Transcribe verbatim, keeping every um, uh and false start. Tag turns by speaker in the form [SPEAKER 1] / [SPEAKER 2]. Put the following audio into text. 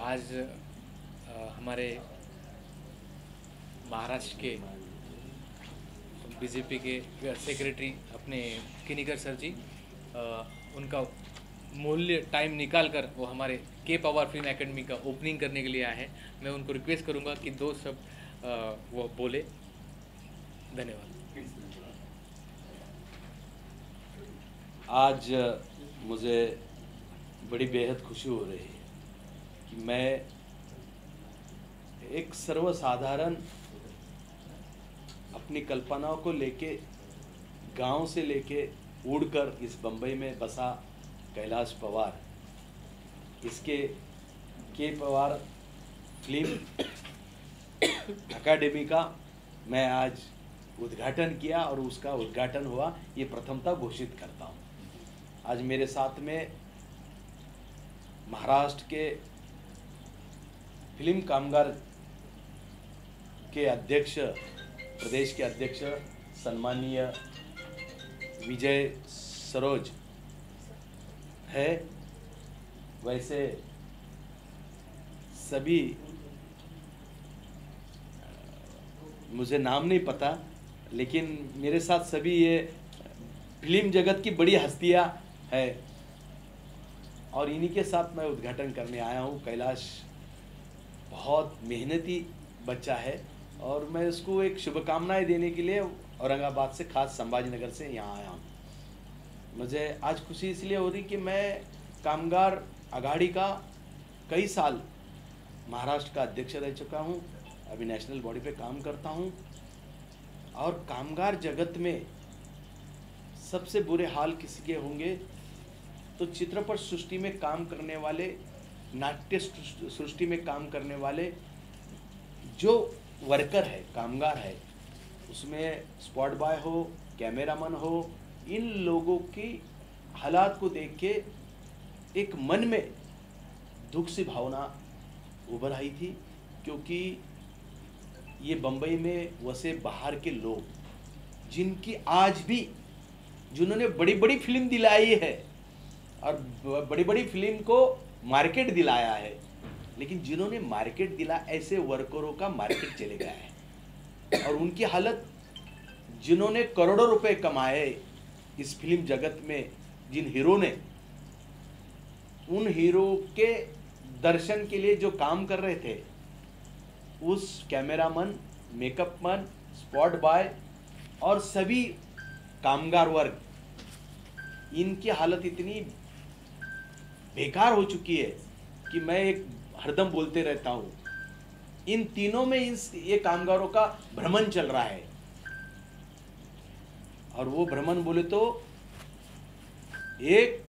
[SPEAKER 1] आज अ, हमारे महाराष्ट्र के बीजेपी के सेक्रेटरी अपने किनीकर सर जी अ, उनका मूल्य टाइम निकाल कर वो हमारे के पवार फिल्म एकेडमी का ओपनिंग करने के लिए आए हैं। मैं उनको रिक्वेस्ट करूंगा कि दो शब्द अ, वो बोले। धन्यवाद।
[SPEAKER 2] आज मुझे बड़ी बेहद खुशी हो रही है कि मैं एक सर्वसाधारण अपनी कल्पनाओं को लेके गांव से लेके उड़कर इस बम्बई में बसा कैलाश पवार, इसके के पवार फिल्म एकेडमी का मैं आज उद्घाटन किया और उसका उद्घाटन हुआ, ये प्रथमता घोषित करता हूँ। आज मेरे साथ में महाराष्ट्र के फिल्म कामगार के अध्यक्ष, प्रदेश के अध्यक्ष सम्माननीय विजय सरोज है। वैसे सभी मुझे नाम नहीं पता, लेकिन मेरे साथ सभी ये फिल्म जगत की बड़ी हस्तियां है और इन्हीं के साथ मैं उद्घाटन करने आया हूँ। कैलाश बहुत मेहनती बच्चा है और मैं उसको एक शुभकामनाएं देने के लिए औरंगाबाद से, खास संभाजी नगर से यहाँ आया हूँ। मुझे आज खुशी इसलिए हो रही कि मैं कामगार अघाड़ी का कई साल महाराष्ट्र का अध्यक्ष रह चुका हूँ, अभी नेशनल बॉडी पे काम करता हूँ और कामगार जगत में सबसे बुरे हाल किसी के होंगे तो चित्रपट सृष्टि में काम करने वाले, नाट्य सृष्टि में काम करने वाले जो वर्कर है, कामगार है, उसमें स्पॉट बॉय हो, कैमरामैन हो, इन लोगों की हालात को देख के एक मन में दुख सी भावना उभर आई थी, क्योंकि ये बम्बई में वसे बाहर के लोग जिनकी आज भी, जिन्होंने बड़ी बड़ी फिल्म दिलाई है और बड़ी बड़ी फिल्म को मार्केट दिलाया है, लेकिन जिन्होंने मार्केट दिला, ऐसे वर्करों का मार्केट चले गया है और उनकी हालत, जिन्होंने करोड़ों रुपए कमाए इस फिल्म जगत में, जिन हीरो ने, उन हीरो के दर्शन के लिए जो काम कर रहे थे, उस कैमरामैन, मेकअपमैन, स्पॉट बॉय और सभी कामगार वर्ग, इनकी हालत इतनी बेकार हो चुकी है कि मैं एक हरदम बोलते रहता हूँ, इन तीनों में इस ये कामगारों का भ्रमण चल रहा है। और वो भ्रमण बोले तो एक